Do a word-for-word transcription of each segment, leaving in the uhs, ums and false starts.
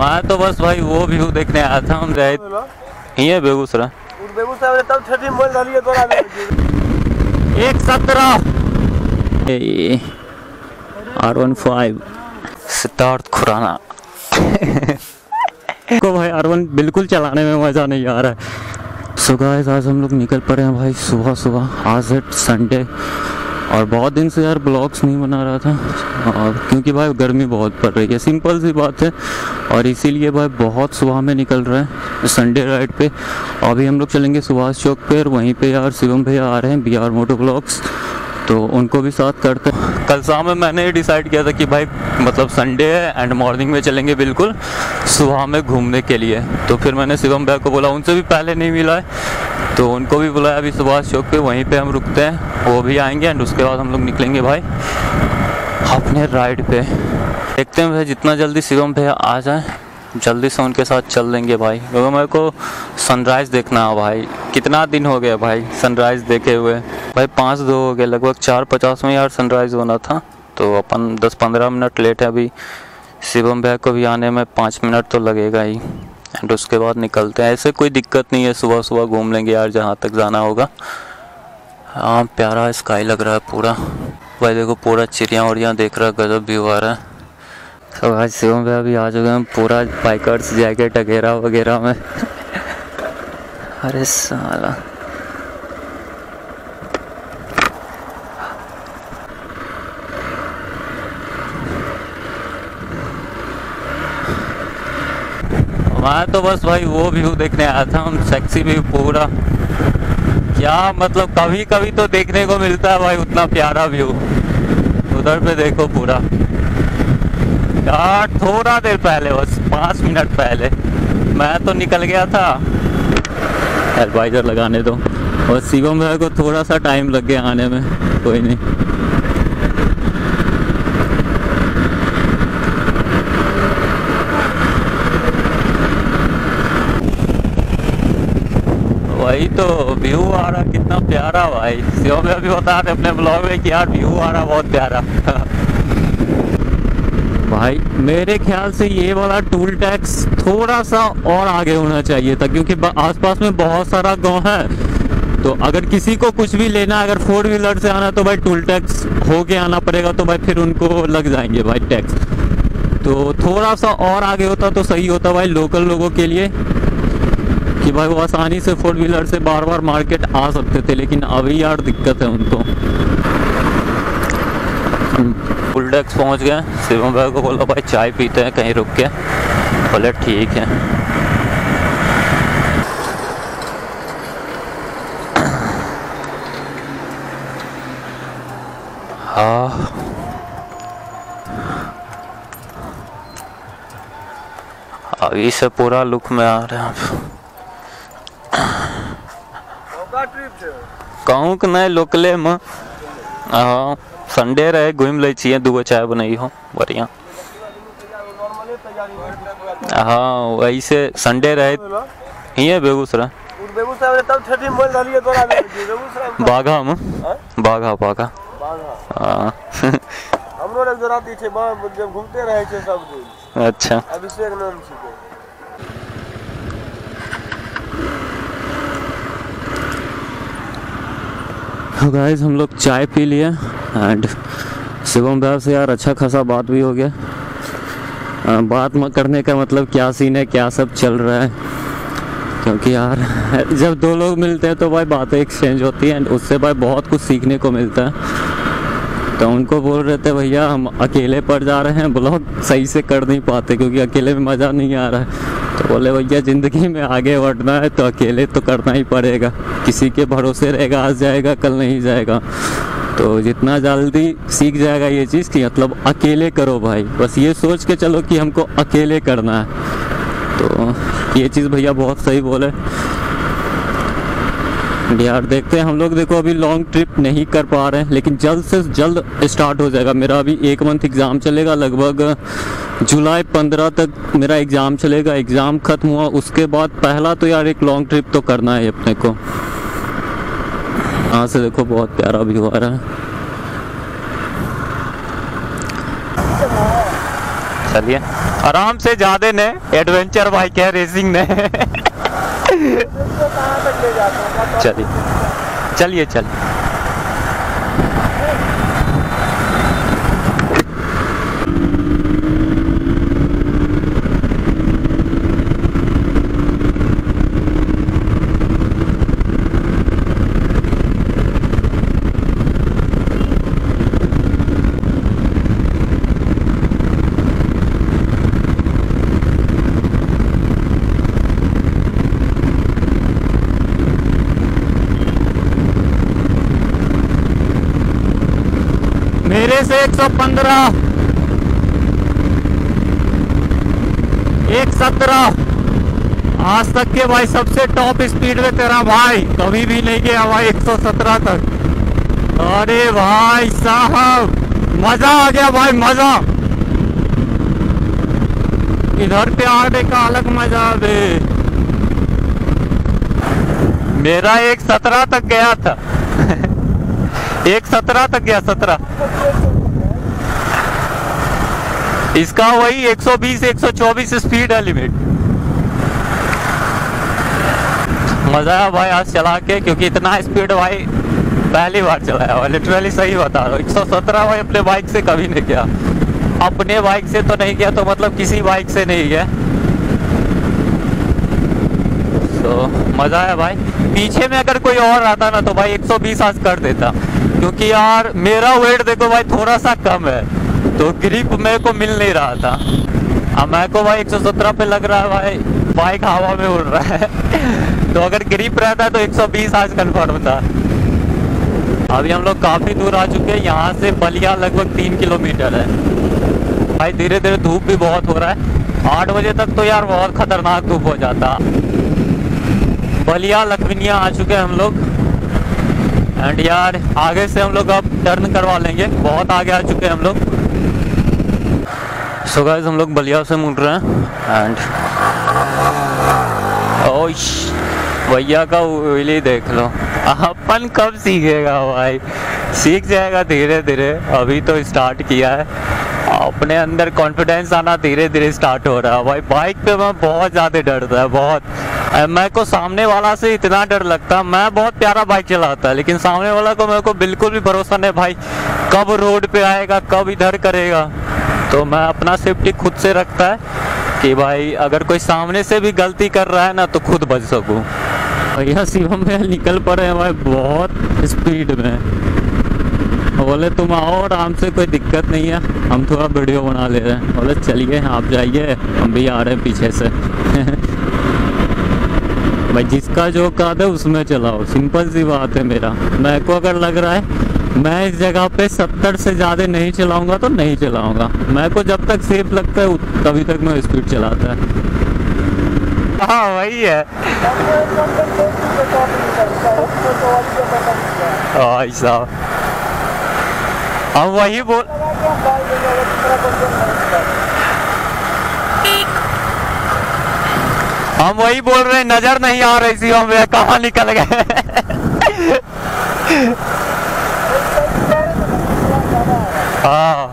मैं तो बस भाई वो व्यू देखने आया था। हम गए ये बेगूसराय बेगूसराय तब छठी मोल डालिए तोरा एक सत्रह R one five Siddharth Khurana को भाई आर वन बिल्कुल चलाने में मज़ा नहीं आ रहा है। सो गाइस आज हम लोग निकल पड़े हैं भाई सुबह सुबह। आज है संडे और बहुत दिन से यार ब्लॉग्स नहीं बना रहा था और क्योंकि भाई गर्मी बहुत पड़ रही है, सिंपल सी बात है। और इसीलिए भाई बहुत सुबह में निकल रहे हैं संडे राइड पे। अभी हम लोग चलेंगे सुभाष चौक पे और वहीं पे यार शिवम भैया आ रहे हैं बी आर मोटो ब्लॉग्स, तो उनको भी साथ करते हैं। कल शाम में मैंने डिसाइड किया था कि भाई मतलब संडे है एंड मॉर्निंग में चलेंगे बिल्कुल सुबह में घूमने के लिए। तो फिर मैंने शिवम भैया को बोला, उनसे भी पहले नहीं मिला है तो उनको भी बुलाया अभी सुभाष चौक पे, वहीं पे हम रुकते हैं, वो भी आएंगे एंड उसके बाद हम लोग निकलेंगे भाई अपने राइड पे। देखते हैं भाई जितना जल्दी शिवम भैया आ जाए जल्दी से उनके साथ चल देंगे भाई, क्योंकि मेरे को सनराइज़ देखना है भाई। कितना दिन हो गया भाई सनराइज़ देखे हुए भाई, पाँच दो हो गए, लगभग चार पचास में यार सनराइज़ होना था। तो अपन दस पंद्रह मिनट लेट है अभी। शिवम भैया को भी आने में पाँच मिनट तो लगेगा ही एंड उसके बाद निकलते हैं। ऐसे कोई दिक्कत नहीं है, सुबह सुबह घूम लेंगे यार जहाँ तक जाना होगा। हाँ प्यारा स्काई लग रहा है पूरा भाई, देखो पूरा चिड़िया उड़िया देख रहा है, गजब व्यू आ रहा है। तो आज शिवम भैया भी आ चुके हैं पूरा बाइकर्स जैकेट वगैरह वगैरह में अरे साला मैं तो बस भाई वो व्यू देखने आया था। हम सेक्सी व्यू पूरा क्या मतलब कभी कभी तो देखने को मिलता है भाई उतना प्यारा व्यू। उधर पे देखो पूरा यार, थोड़ा देर पहले बस पाँच मिनट पहले मैं तो निकल गया था, एडवाइजर लगाने दो। और शिवम भैया को थोड़ा सा टाइम लग गया आने में, कोई नहीं। वही तो व्यू आ रहा कितना प्यारा भाई। शिवम भैया भी बता रहे अपने ब्लॉग में कि यार व्यू आ रहा बहुत प्यारा भाई मेरे ख्याल से ये वाला टूल टैक्स थोड़ा सा और आगे होना चाहिए था, क्योंकि आसपास में बहुत सारा गांव है। तो अगर किसी को कुछ भी लेना, अगर फोर व्हीलर से आना तो भाई टूल टैक्स हो के आना पड़ेगा, तो भाई फिर उनको लग जाएंगे भाई टैक्स। तो थोड़ा सा और आगे होता तो सही होता भाई लोकल लोगों के लिए, कि भाई वो आसानी से फोर व्हीलर से बार बार मार्केट आ सकते थे। लेकिन अभी यार दिक्कत है उनको। फुल डेक्स पहुँच गए। शिवम भाई को बोला भाई चाय पीते हैं कहीं रुक के, बोले ठीक है। हाँ अभी से पूरा लुक में आ रहे हैं। कहूँ कि नहीं लोकले में हाँ संडे रहे घूम ले चाहिए, दूगो चाय बनाई हो बढ़िया। हाँ वही से संडे रहे ये बेगूसराय बाघा में बाघा बाघा हाँ घूमते रहे सब दिन। अच्छा अभिषेक नाम से गाइस हम लोग चाय पी लिए एंड शिवम भैया से यार अच्छा खासा बात भी हो गया। आ, बात म करने का मतलब क्या सीन है, क्या सब चल रहा है, क्योंकि यार जब दो लोग मिलते हैं तो भाई बातें एक्सचेंज होती है एंड उससे भाई बहुत कुछ सीखने को मिलता है। तो उनको बोल रहे थे भैया हम अकेले पड़ जा रहे हैं, ब्लॉग सही से कर नहीं पाते क्योंकि अकेले में मज़ा नहीं आ रहा है। तो बोले भैया ज़िंदगी में आगे बढ़ना है तो अकेले तो करना ही पड़ेगा, किसी के भरोसे रहेगा आज जाएगा कल नहीं जाएगा। तो जितना जल्दी सीख जाएगा ये चीज़ कि मतलब अकेले करो भाई, बस ये सोच के चलो कि हमको अकेले करना है। तो ये चीज़ भैया बहुत सही बोले यार। देखते हैं हम लोग, देखो अभी लॉन्ग ट्रिप नहीं कर पा रहे हैं लेकिन जल्द से जल्द स्टार्ट हो जाएगा। मेरा अभी एक मंथ एग्ज़ाम चलेगा, लगभग जुलाई पंद्रह तक मेरा एग्ज़ाम चलेगा। एग्ज़ाम ख़त्म हुआ उसके बाद पहला तो यार एक लॉन्ग ट्रिप तो करना है अपने को। यहाँ से देखो बहुत प्यारा व्यू आ रहा है। चलिए आराम से ज्यादा ने एडवेंचर बाइक है, रेसिंग ने। चलिए चलिए चलिए। मेरे से एक सौ पंद्रह, एक सत्रह आज तक के भाई सबसे टॉप स्पीड में तेरा भाई कभी भी नहीं गया भाई एक सौ सत्रह तक। अरे भाई साहब मजा आ गया भाई, मजा। इधर पे आने का अलग मजा बे। मेरा एक सत्रह तक गया था। एक सत्रह तक गया, सत्रह। इसका वही एक सौ बीस एक सौ चौबीस स्पीड है लिमिट। मजा आया भाई आज चला के, क्योंकि इतना स्पीड भाई पहली बार चलाया भाई, लिटरली सही बता रहा हूँ। एक सौ सत्रह भाई अपने बाइक से कभी नहीं किया, अपने बाइक से तो नहीं किया तो मतलब किसी बाइक से नहीं गया। तो मजा आया भाई। पीछे में अगर कोई और आता ना तो भाई एक सौ बीस आज कर देता, क्योंकि यार मेरा वेट देखो भाई थोड़ा सा कम है, तो ग्रिप मेरे को मिल नहीं रहा था। अब मेरे को भाई एक सौ सत्रह पे लग रहा है भाई बाइक हवा में उड़ रहा है। तो अगर ग्रिप रहता है तो एक सौ बीस आज कन्फर्म था। अभी हम लोग काफी दूर आ चुके हैं, यहाँ से बलिया लगभग तीन किलोमीटर है भाई। धीरे धीरे धूप भी बहुत हो रहा है, आठ बजे तक तो यार बहुत खतरनाक धूप हो जाता। बलिया लखविनिया आ चुके हैं हम लोग, एंड यार आगे से हम लोग अब टर्न करवा लेंगे, बहुत आगे आ चुके हैं हम लोग। सो गाइस हम लोग बलिया से मुड़ रहे हैं, एंड ओश भैया का व्हीली देख लो। अपन कब सीखेगा भाई, सीख जाएगा धीरे धीरे, अभी तो स्टार्ट किया है। अपने अंदर कॉन्फिडेंस आना धीरे धीरे स्टार्ट हो रहा है भाई। बाइक पे मैं बहुत ज़्यादा डरता है, बहुत। मैं को सामने वाला से इतना डर लगता, मैं बहुत प्यारा बाइक चलाता है, लेकिन सामने वाला को मेरे को बिल्कुल भी भरोसा नहीं भाई, कब रोड पे आएगा, कब इधर करेगा। तो मैं अपना सेफ्टी खुद से रखता है कि भाई अगर कोई सामने से भी गलती कर रहा है ना तो खुद बच सकूं। भैया शिवम में निकल पड़े हैं भाई बहुत स्पीड में। बोले तुम आओ आराम से, कोई दिक्कत नहीं है, हम थोड़ा वीडियो बना ले रहे हैं। बोले चलिए आप जाइए, हम भी आ रहे हैं पीछे से। भाई जिसका जो काद है उसमें चलाओ, सिंपल सी बात है। मेरा मेरे को अगर लग रहा है मैं इस जगह पे सत्तर से ज़्यादा नहीं चलाऊंगा तो नहीं चलाऊंगा। मेरे को जब तक सेफ लगता है तभी तक मैं स्पीड चलाता है। हाँ वही है। ऐसा अब वही बोल, हम वही बोल रहे हैं, नजर नहीं आ रही थी हमें, कहाँ निकल गए। हाँ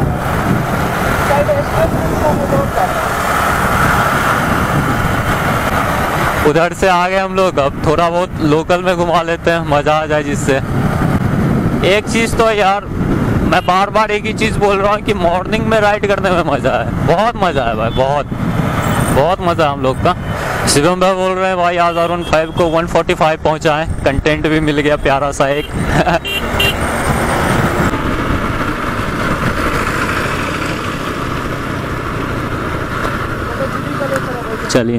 उधर से आ गए हम लोग, अब थोड़ा बहुत लोकल में घुमा लेते हैं, मजा आ जाए जिससे। एक चीज तो यार मैं बार बार एक ही चीज बोल रहा हूँ कि मॉर्निंग में राइड करने में मजा है, बहुत मजा है भाई, बहुत बहुत मजा हम लोग का। शिवम भाई बोल रहे हैं भाई आज आर वन फाइव को वन फोर्टी फाइव पहुंचाएं, कंटेंट भी मिल गया प्यारा सा एक। चलिए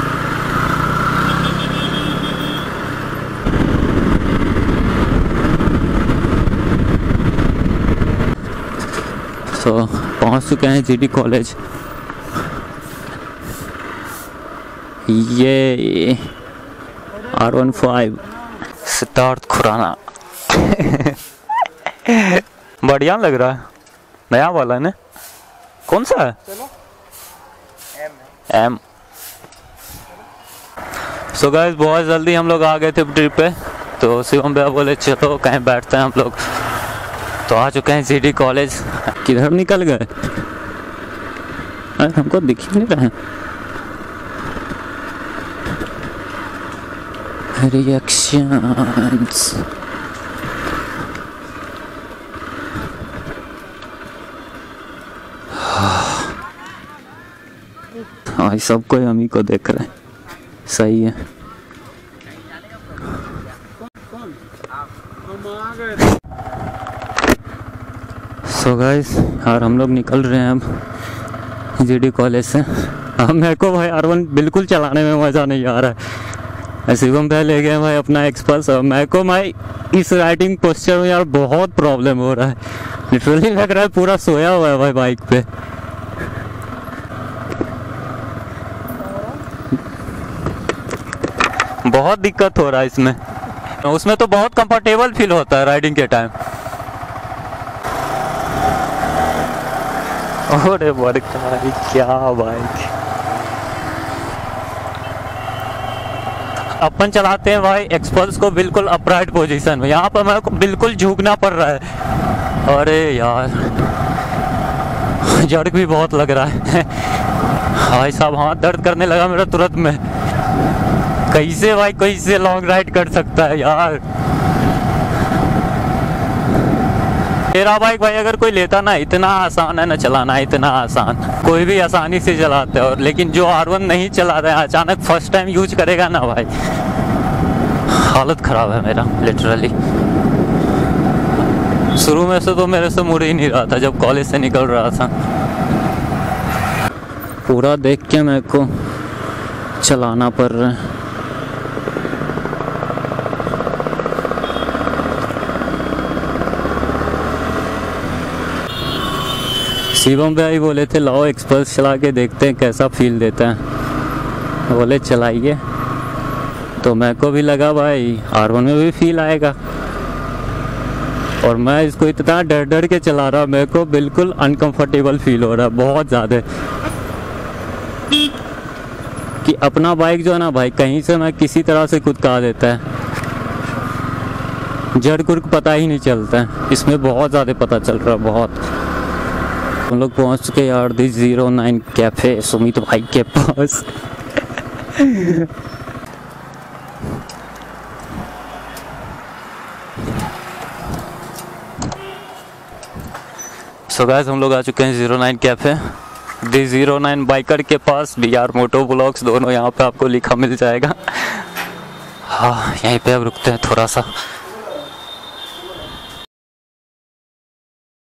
सो so, पहुंच चुके हैं जीडी कॉलेज। ये R one five Siddharth Khurana. बढ़िया लग रहा है, नया वाला है ना, कौन सा है? एम। सो गाइस बहुत जल्दी हम लोग आ गए थे ट्रिप पे, तो शिवम भैया बोले चलो कहीं बैठते हैं हम लोग, तो आ चुके हैं जीडी कॉलेज। किधर निकल गए? अरे हमको दिख ही नहीं रहे रिएक्शंस। हाँ सब कोई हम ही को देख रहे हैं, सही है। सो गाइस यार हम लोग निकल रहे हैं अब जीडी कॉलेज से। अब मेरे को भाई आर वन बिल्कुल चलाने में मज़ा नहीं आ रहा है। शिवम भाई ले गए भाई अपना एक्सपल्स और मेरे को भाई इस राइडिंग पोस्चर में यार बहुत प्रॉब्लम हो रहा है। लिटरली लग रहा है पूरा सोया हुआ है भाई बाइक पे। बहुत दिक्कत हो रहा है इसमें। उसमें तो बहुत कंफर्टेबल फील होता है राइडिंग के टाइम। अरे बड़का भाई क्या बाइक अपन चलाते हैं भाई एक्सपल्स को बिल्कुल अपराइट पोजीशन में। यहाँ पर मेरे को बिल्कुल झुकना पड़ रहा है। अरे यार झड़क भी बहुत लग रहा है भाई साहब, हाथ दर्द करने लगा मेरा तुरंत में। कैसे भाई कैसे लॉन्ग राइड कर सकता है यार। मेरा बाइक भाई अगर कोई लेता ना, इतना आसान है ना चलाना, इतना आसान, कोई भी आसानी से चलाते हैं। और लेकिन जो आर वन नहीं चला रहा है, अचानक फर्स्ट टाइम यूज करेगा ना भाई, हालत ख़राब है मेरा लिटरली। शुरू में से तो मेरे से मुड़ ही नहीं रहा था जब कॉलेज से निकल रहा था। पूरा देख के मेरे को चलाना पड़ रहा है। शिवम भाई बोले थे लाओ एक्सपल्स चला के देखते हैं कैसा फील देता है। बोले चलाइए, तो मेरे को भी लगा भाई आर वन में भी फील आएगा। और मैं इसको इतना डर डर के चला रहा, मेरे को बिल्कुल अनकंफर्टेबल फील हो रहा है बहुत ज़्यादा। कि अपना बाइक जो है ना भाई, कहीं से मैं किसी तरह से कुदका देता है, जड़ कुर्क पता ही नहीं चलता है। इसमें बहुत ज़्यादा पता चल रहा है बहुत। हम लोग पहुंच चुके यार the zero nine cafe Sumit भाई के पास। सो गाइस हम लोग आ चुके हैं zero nine cafe, the zero nine biker के पास। बी आर मोटो ब्लॉग्स दोनों यहाँ पे आपको लिखा मिल जाएगा। हाँ यहीं पे अब रुकते हैं थोड़ा सा।